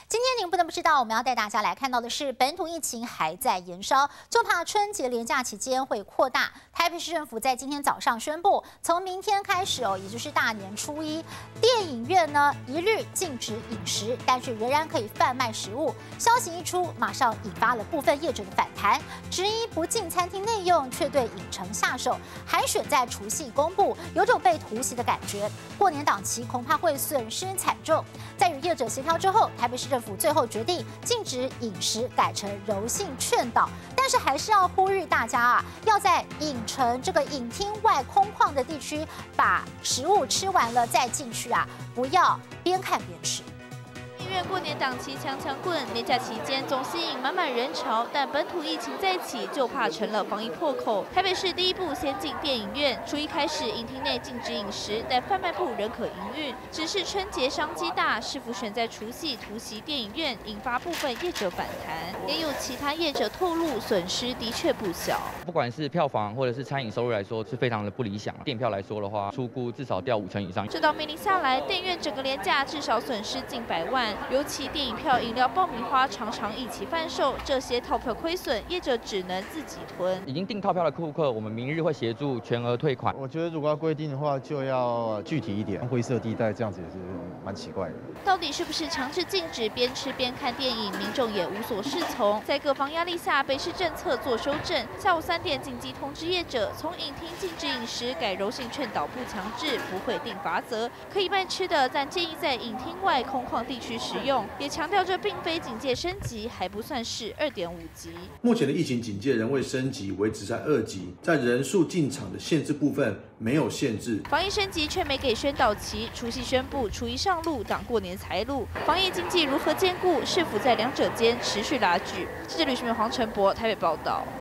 今天您不能不知道，我们要带大家来看到的是，本土疫情还在延烧，就怕春节连假期间会扩大。台北市政府在今天早上宣布，从明天开始也就是大年初一，电影院呢一律禁止饮食，但是仍然可以贩卖食物。消息一出，马上引发了部分业者的反弹，质疑不进餐厅内用，却对影城下手，还选在除夕公布，有种被突袭的感觉。过年档期恐怕会损失惨重。在与业者协调之后，台北市政府最后决定禁止饮食，改成柔性劝导，但是还是要呼吁大家要在影城这个影厅外空旷的地区把食物吃完了再进去不要边看边吃。 电影院过年档期强棍，年假期间总吸引满满人潮，但本土疫情再起，就怕成了防疫破口。台北市第一步先进电影院，初一开始影厅内禁止饮食，但贩卖部仍可营运。只是春节商机大，是否选在除夕突袭电影院，引发部分业者反弹。也有其他业者透露，损失的确不小。 不管是票房或者是餐饮收入来说，是非常的不理想。电票来说的话，初估至少掉50%以上。 这道命令下来，电影院整个连假至少损失近100万。尤其电影票、饮料、爆米花常常一起贩售，这些套票亏损，业者只能自己吞。 已经订套票的顾客，我们明日会协助全额退款。 我觉得如果要规定的话，就要具体一点，灰色地带这样子也是蛮奇怪的。 到底是不是强制禁止边吃边看电影，民众也无所适从。在各方压力下，北市政策做修正，下午3点紧急通知业者，从影厅禁止饮食改柔性劝导，不强制，不会定罚则，可以卖吃的，但建议在影厅外空旷地区食用。也强调这并非警戒升级，还不算是2.5级。 目前的疫情警戒仍未升级，维持在2级，在人数进场的限制部分没有限制。 防疫升级却没给宣导期，除夕宣布初一上路，挡过年财路。防疫经济如何兼顾？是否在两者间持续拉锯？记者吕世明、黄晨博台北报道。